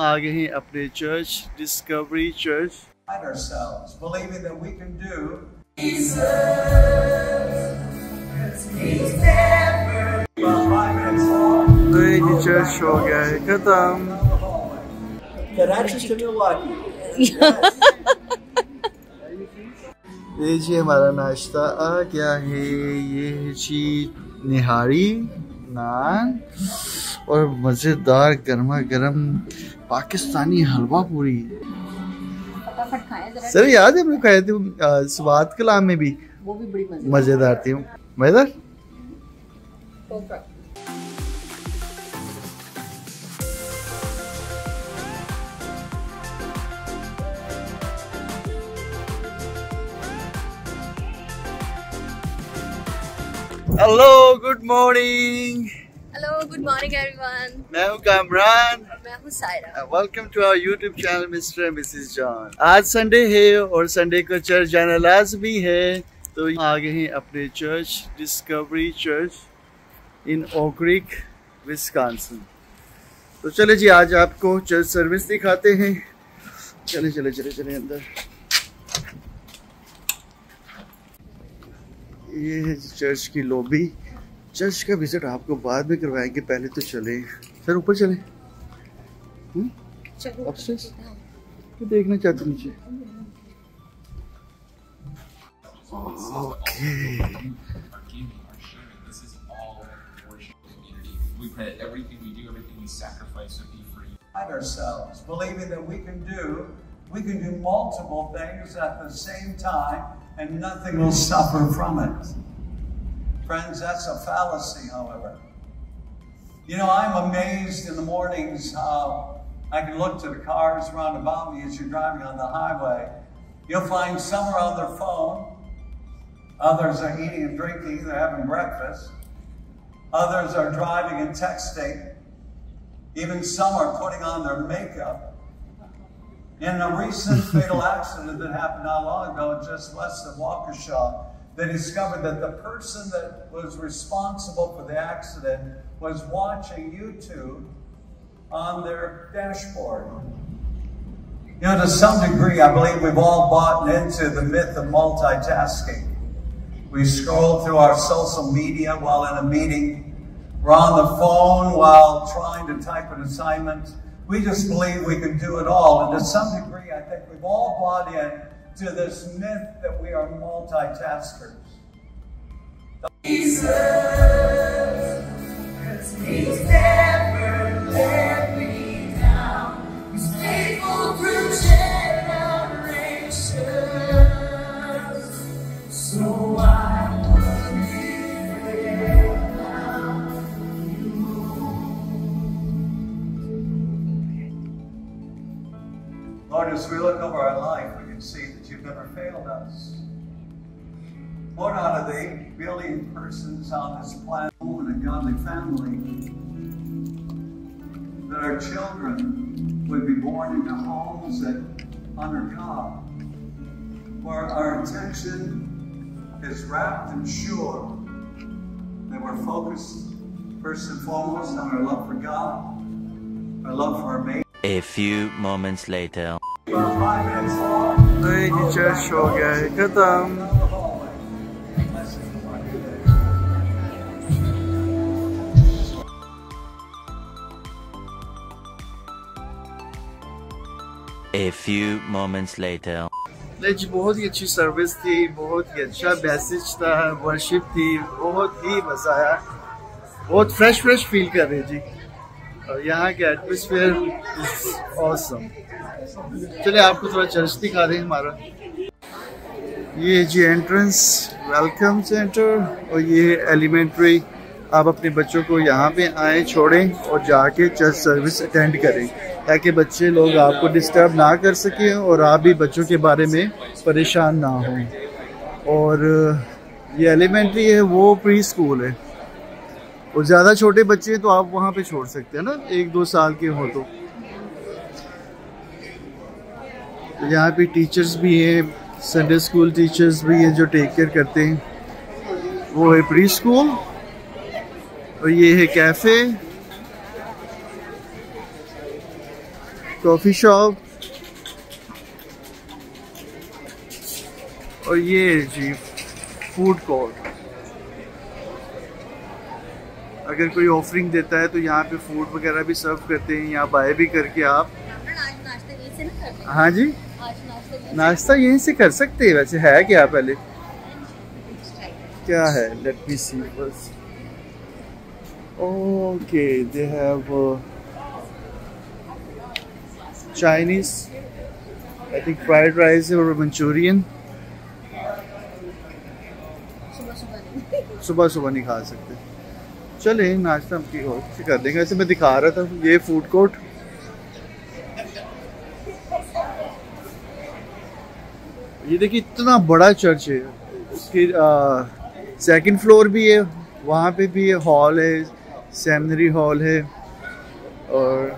आ गए हैं अपने चर्च, डिस्कवरी चर्च। तो ये चर्च हो गया है खत्म। ये जी हमारा नाश्ता आ गया है। ये है जी निहारी, नान और मज़ेदार गर्मा गर्म पाकिस्तानी हलवा पूरी। फटाफट खाएं जरा। सर याद है हम लोग खाए थे स्वाद कलाम में भी, वो भी बड़ी मज़ेदार थी। मज़ेदार। Hello good morning. Hello good morning everyone. मैं हूँ कामरान। मैं हूँ Saira. Welcome to our YouTube channel mister and missus John. आज संडे है और संडे को चर्च जाना लाजमी है, तो आ गए हैं अपने church, Discovery church in Oak Creek, Wisconsin. तो चले जी आज आपको चर्च सर्विस दिखाते हैं। चले चले चले चले अंदर। ये है चर्च की लॉबी। चर्च का विजिट आपको बाद में करवाएंगे, पहले तो चले सर ऊपर चले। अपस्टेयर्स तो देखना चाहते नीचे। Okay we can do multiple things at the same time and nothing will suffer from it. Friends, that's a fallacy, however. You know, I'm amazed in the mornings how I can look to the cars around about me as you're driving on the highway. You'll find some are on their phone, others are eating and drinking, they're having breakfast, others are driving and texting, even some are putting on their makeup. In a recent fatal accident that happened not long ago, just west of Waukesha, they discovered that the person that was responsible for the accident was watching YouTube on their dashboard. You know, to some degree, I believe we've all bought into the myth of multitasking. We scroll through our social media while in a meeting. We're on the phone while trying to type an assignment. We just believe we can do it all. And to some degree, I think we've all bought in to this myth that we are multitaskers. Jesus, 'cause He's never let me down. He's faithful through generations. So I will live now. Lord, as we look over our life, we can see that you've never failed us. Lord, out of the 8 billion persons on this planet, in a godly family, that our children would be born into homes that honor God, where our attention is rapt and sure that we're focused first and foremost on our love for God, our love for our mate. A few moments later. About 5 minutes long. तो ये church हो गया है खत्म। A few moments later. जी बहुत ही अच्छी service थी, बहुत ही अच्छा मैसेज था, वर्शिप थी, बहुत ही मजा आया, बहुत फ्रेश फील कर रहे जी। और यहाँ के एटमॉस्फेयर इज ऑसम। चलिए आपको थोड़ा चर्च दिखा दें हमारा। ये जी एंट्रेंस, वेलकम सेंटर, और ये एलिमेंट्री। आप अपने बच्चों को यहाँ पे आए, छोड़ें और जाके चर्च सर्विस अटेंड करें, ताकि बच्चे लोग आपको डिस्टर्ब ना कर सकें और आप भी बच्चों के बारे में परेशान ना हों। और ये एलिमेंट्री है, वो प्री स्कूल है, और ज़्यादा छोटे बच्चे तो आप वहाँ पे छोड़ सकते हैं ना, 1-2 साल के हो तो। यहाँ पे टीचर्स भी हैं, संडे स्कूल टीचर्स भी हैं जो टेक केयर करते हैं। वो है प्री स्कूल, और ये है कैफ़े। कॉफी शॉप, और ये जी फूड कोर्ट। अगर कोई ऑफरिंग देता है तो यहाँ पे फूड वगैरह भी सर्व करते हैं, यहाँ बाय भी करके आप। हाँ जी, नाश्ता यहीं से कर सकते हैं। वैसे है क्या, पहले क्या है, let me see first. Okay, they have Chinese, I think fried rice और मंचूरियन। सुबह सुबह नहीं खा सकते, चले नाश्ता हम की और कर देंगे। ऐसे मैं दिखा रहा था ये फूड कोर्ट। ये देखिए इतना बड़ा चर्च है, उसकी सेकंड फ्लोर भी है, वहाँ पे भी हॉल है, सेमिनरी हॉल है। और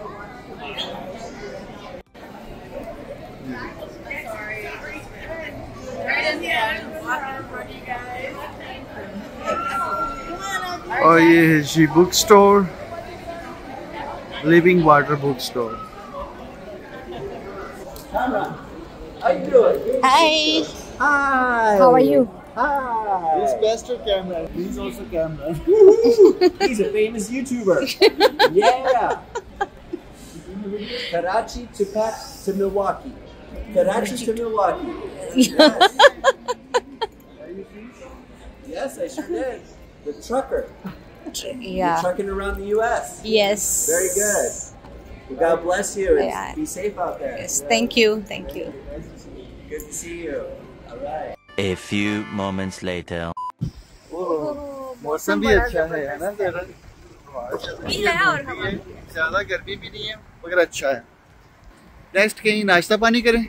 ये है जी book store, living water book store. Hi. Hi. How are you? Hi. He's Pastor Cameron. He's also Cameron. He's a famous YouTuber. Yeah. Karachi to Milwaukee. Karachi to Milwaukee. Yes. Yes, I sure did. The trucker. Yeah. Trucking around the U.S. Yes. Very good. Well, God bless you. And Yeah. be safe out there. Yes. Thank you. Thank you. Good to see you. All right. A few moments later. मौसम भी अच्छा है ना, जरा भी है और हवा भी है। ज्यादा गर्मी भी नहीं है मगर अच्छा है। नेक्स्ट कहीं नाश्ता पानी करें।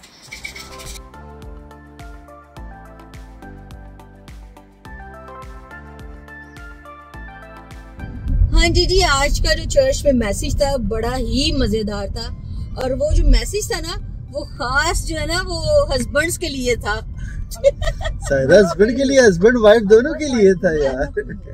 हाँ जी, आज का जो चर्च में मैसेज था बड़ा ही मजेदार था, और वो जो मैसेज था ना वो खास जो है ना वो हस्बैंड्स के लिए था। शायद हस्बैंड के लिए, हस्बैंड वाइफ दोनों के लिए था यार।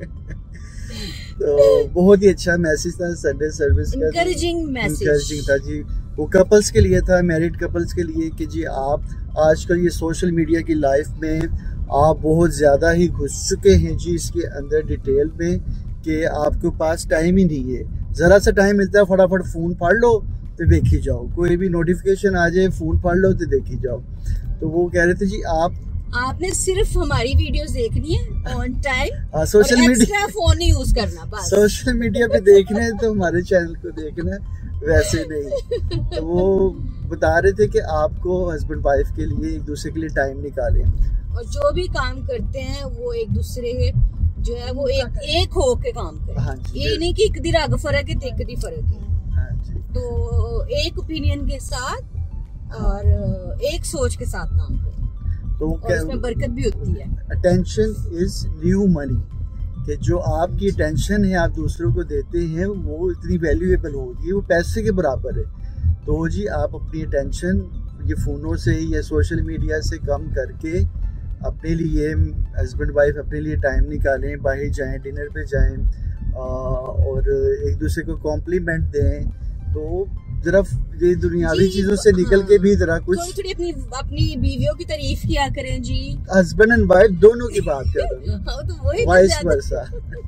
तो बहुत ही अच्छा मैसेज था संडे सर्विस का, इंकरेजिंग मैसेज, इंकरेजिंग था जी। वो कपल्स के लिए था, मैरिड कपल्स के लिए कि जी आप आजकल ये सोशल मीडिया की लाइफ में आप बहुत ज़्यादा ही घुस चुके हैं जी इसके अंदर डिटेल में, कि आपके पास टाइम ही नहीं है। ज़रा सा टाइम मिलता है फटाफट फ़ोन पढ़ लो तो देखी जाओ, कोई भी नोटिफिकेशन आ जाए फ़ोन पढ़ लो तो देखी जाओ। तो वो कह रहे थे जी आपने सिर्फ हमारी वीडियोस देखनी है on time, social media phone नहीं यूज करना, बस सोशल मीडिया पे देखना है तो हमारे चैनल को देखना है, वैसे नहीं। तो वो बता रहे थे कि आपको हस्बैंड वाइफ के लिए एक दूसरे के लिए टाइम निकालें, और जो भी काम करते हैं वो एक दूसरे जो है वो एक हो के काम करें। हाँ जी, ये नहीं कि एक दी रग फर्क है एक दी फर्क है। हाँ जी। तो एक ओपिनियन के साथ और एक सोच के साथ काम करें, तो और उसमें बरकत भी होती है। अटेंशन इज न्यू मनी, कि जो आपकी अटेंशन है आप दूसरों को देते हैं वो इतनी वैल्यूएबल होगी, वो पैसे के बराबर है। तो जी आप अपनी अटेंशन ये फ़ोनों से या सोशल मीडिया से कम करके अपने लिए, हस्बैंड वाइफ अपने लिए टाइम निकालें, बाहर जाएं, डिनर पे जाएं और एक दूसरे को कॉम्प्लीमेंट दें। तो जरा ये दुनियावी चीज़ों से निकल के भी जरा कुछ थोड़ी अपनी बीवियों की तारीफ किया करें जी, हस्बैंड एंड वाइफ दोनों की बात कर रहे हैं, तो वही वाइस वर्सा।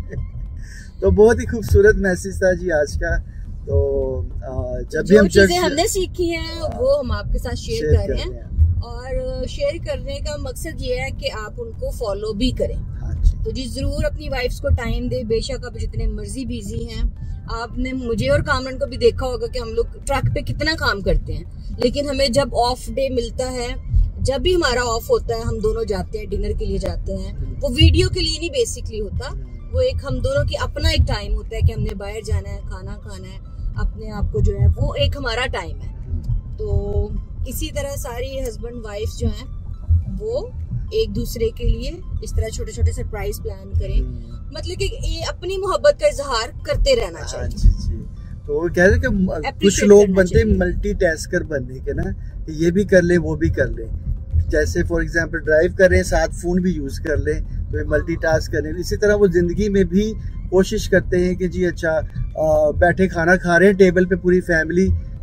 तो बहुत ही खूबसूरत मैसेज था जी आज का। तो जब भी हम चीजें हमने सीखी हैं वो हम आपके साथ शेयर कर रहे हैं, और शेयर करने का मकसद ये है कि आप उनको फॉलो भी करें। तो जी जरूर अपनी वाइफ्स को टाइम दे, बेशक आप जितने मर्जी बिजी हैं। आपने मुझे और कामरान को भी देखा होगा कि हम लोग ट्रक पे कितना काम करते हैं, लेकिन हमें जब ऑफ डे मिलता है, जब भी हमारा ऑफ होता है, हम दोनों जाते हैं डिनर के लिए जाते हैं। वो वीडियो के लिए नहीं बेसिकली होता, वो एक हम दोनों की अपना एक टाइम होता है कि हमने बाहर जाना है, खाना खाना है, अपने आप को जो है वो एक हमारा टाइम है। तो इसी तरह सारी हस्बैंड वाइफ जो हैं वो एक दूसरे के लिए इस तरह छोटे छोटे सरप्राइज प्लान करें, मतलब कि ये अपनी मोहब्बत का इजहार करते रहना चाहिए। जी जी। तो वो कह रहे कि कुछ लोग बनते मल्टीटास्कर बनने के ना, ये भी कर ले वो भी कर ले। जैसे फॉर एग्जांपल ड्राइव कर रहे हैं साथ फोन भी यूज कर ले, तो ये मल्टीटास्क करें। इसी तरह वो जिंदगी में भी कोशिश करते हैं कि जी अच्छा बैठे खाना खा रहे हैं टेबल पे पूरी फैमिली,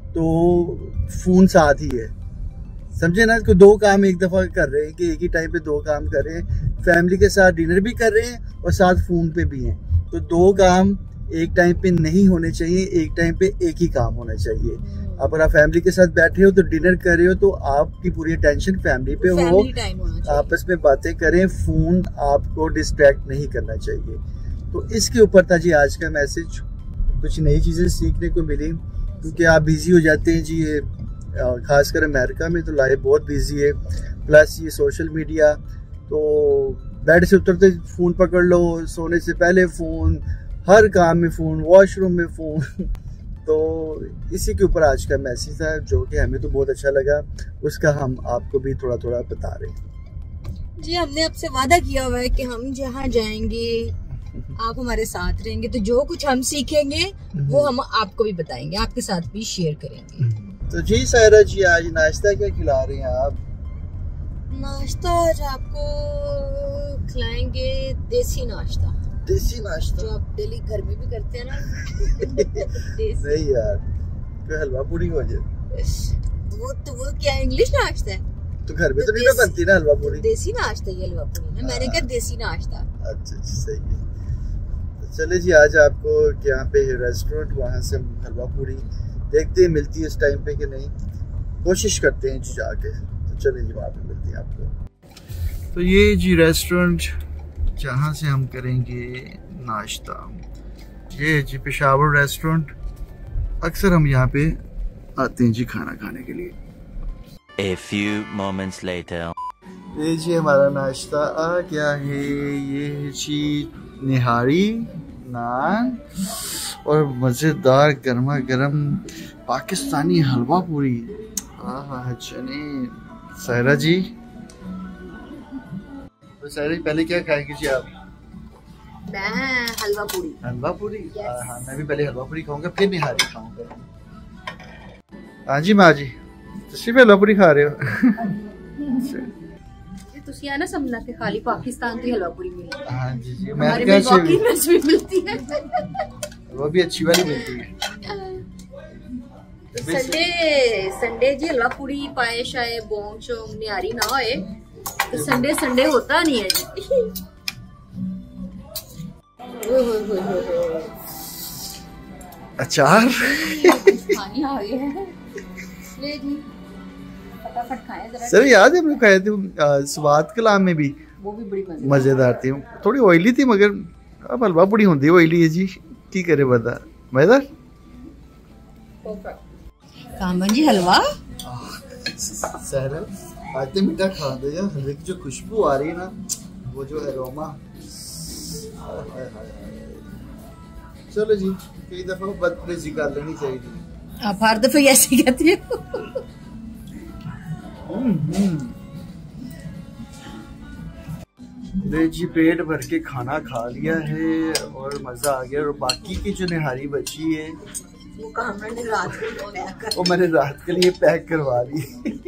तो फोन साथ ही है, समझे ना। तो दो काम एक दफा कर रहे हैं कि एक ही टाइम पे दो काम कर रहे हैं, फैमिली के साथ डिनर भी कर रहे हैं और साथ फोन पे भी हैं। तो दो काम एक टाइम पे नहीं होने चाहिए, एक टाइम पे एक ही काम होना चाहिए। अगर आप फैमिली के साथ बैठे हो तो डिनर कर रहे हो तो आपकी पूरी अटेंशन फैमिली पे हो, आपस में बातें करें, फोन आपको डिस्ट्रैक्ट नहीं करना चाहिए। तो इसके ऊपर था जी आज का मैसेज। कुछ नई चीज़ें सीखने को मिली, क्योंकि आप बिजी हो जाते हैं जी, ये खासकर अमेरिका में तो लाइफ बहुत बिजी है, प्लस ये सोशल मीडिया, तो बेड से उतरते फ़ोन पकड़ लो, सोने से पहले फ़ोन, हर काम में फ़ोन, वॉशरूम में फ़ोन। तो इसी के ऊपर आज का मैसेज था, जो कि हमें तो बहुत अच्छा लगा, उसका हम आपको भी थोड़ा थोड़ा बता रहे हैं जी। हमने आपसे वादा किया हुआ है कि हम जहाँ जाएंगे आप हमारे साथ रहेंगे, तो जो कुछ हम सीखेंगे वो हम आपको भी बताएंगे, आपके साथ भी शेयर करेंगे। तो जी सायरा जी, आज नाश्ता क्या खिला रही हैं आप? नाश्ता आज आपको खिलाएंगे देसी नाश्ता। देसी नाश्ता जो आप डेली घर में भी करते हैं ना। नहीं यार, कोई हलवा पूरी हो जाए। वो क्या इंग्लिश नाश्ता है? तो घर में तो नहीं बनती ना हलवा पूरी। देसी नाश्ता ये हलवा पूरी है, मैंने कहा देसी नाश्ता। अच्छा सही है। तो चले जी, आज आपको यहाँ पे रेस्टोरेंट, वहाँ से हलवा पूरी देखते हैं मिलती है इस टाइम पे कि नहीं, कोशिश करते हैं जी जाके। तो चले जी, वहाँ पे मिलती है आपको। तो ये जी रेस्टोरेंट जहाँ से हम करेंगे नाश्ता, ये है जी पेशावर रेस्टोरेंट। अक्सर हम यहाँ पे आते हैं जी खाना खाने के लिए। A few moments later. ये जी हमारा नाश्ता आ गया है। ये है जी निहारी, नान और मज़ेदार गर्मा गर्म पाकिस्तानी हलवा पूरी। हाँ चने। सायरा जी, तो सायरा जी पहले क्या खाएंगे जी आप? मैं हलवा पूरी। हलवा पूरी? हाँ, मैं भी पहले हलवा पूरी खाऊंगा, फिर निहारी खाऊंगा। हाँ जी माँ जी, ਤੁਸੀਂ ਹਲਵਾ ਪੂਰੀ ਖਾ ਰਹੇ ਹੋ? ਤੁਸੀਂ ਆ ਨਾ ਸਮਝਣਾ ਕਿ ਖਾਲੀ पाकिस्तान की हलवा पूरी मिलती है। हाँ जी जी, हमारे मिल्वॉकी में भी मिलती है, वो भी अच्छी वाली मिलती है। संडे जी हलवा पूरी पाए शाये बोंग चोंग निहारी ना होए तो संडे होता नहीं है जी। अचार पानी आ गया है, ले जी फटाफट खाएं जरा। सर याद है हम लोग खाए थे स्वाद कलाम में भी, वो भी बड़ी मजेदार थी। थोड़ी ऑयली थी, मगर अब हलवा पूरी होती ऑयली है जी, की करे बता। मजेदार कामन जी हलवा सहरा आज तो मीठा खा दे यार। हलवे की जो खुशबू आ रही है ना, वो जो एरोमा, चलो जी कई दफा बदतमीजी कर लेनी चाहिए। आप हर दफे ऐसे कहते हो। जी पेट भर के खाना खा लिया है और मजा आ गया। और बाकी की जो निहारी बची है वो मैंने रात के लिए पैक करवा ली।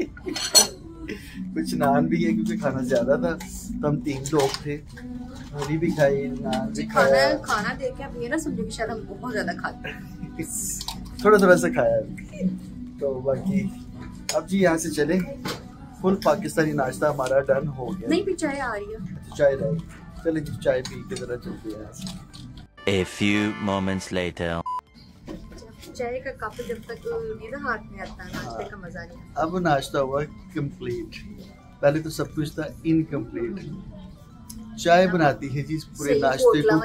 कुछ नान भी है क्योंकि खाना ज्यादा था, तो हम 3 लोग थे, पूरी भी खाई, नान भी खाया। खाना देख के आप ये ना समझो कि शायद हम बहुत ज्यादा खाते हैं। थोड़ा सा खाया। तो बाकी अब जी यहाँ से चले, फुल पाकिस्तानी नाश्ता हमारा डन हो गया। नहीं भी चाय आ रही है, चाय रही, चले जी चाय पी के जरा चलते हैं यहाँ से। A few moments later. चाय का कप जब तक नहीं ना हाथ में आता, नाश्ते का मजा नहीं। अब नाश्ता हुआ कंप्लीट, पहले तो सब कुछ था इनकम्प्लीट। चाय बनाती है जी पूरे नाश्ते को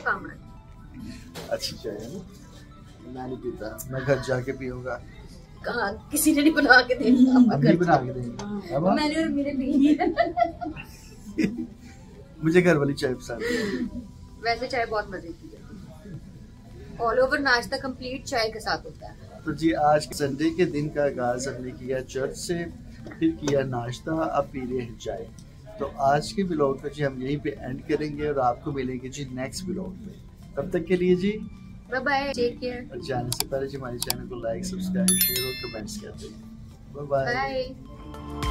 अच्छी चाय है ना, मैं नहीं पीता, मैं घर जाके पीऊंगा। किसी ने नहीं बना के देंगे, बना के देंगे। मैंने और मेरे लिए मुझे घर वाली चाय पसंद है। वैसे चाय बहुत मजे की है। ऑल ओवर नाश्ता कंप्लीट चाय के साथ होता है। तो जी आज संडे के दिन का आगाज हमने किया चर्च से, फिर किया नाश्ता, अब पी रहे हैं चाय। तो आज के ब्लॉग को जी हम यहीं पे एंड करेंगे और आपको मिलेंगे जी नेक्स्ट ब्लॉग में। तब तक के लिए जी बाय बाय, टेक केयर। और जाने से पहले जी हमारे चैनल को लाइक, सब्सक्राइब, शेयर और कमेंट्स करते हैं। Bye bye.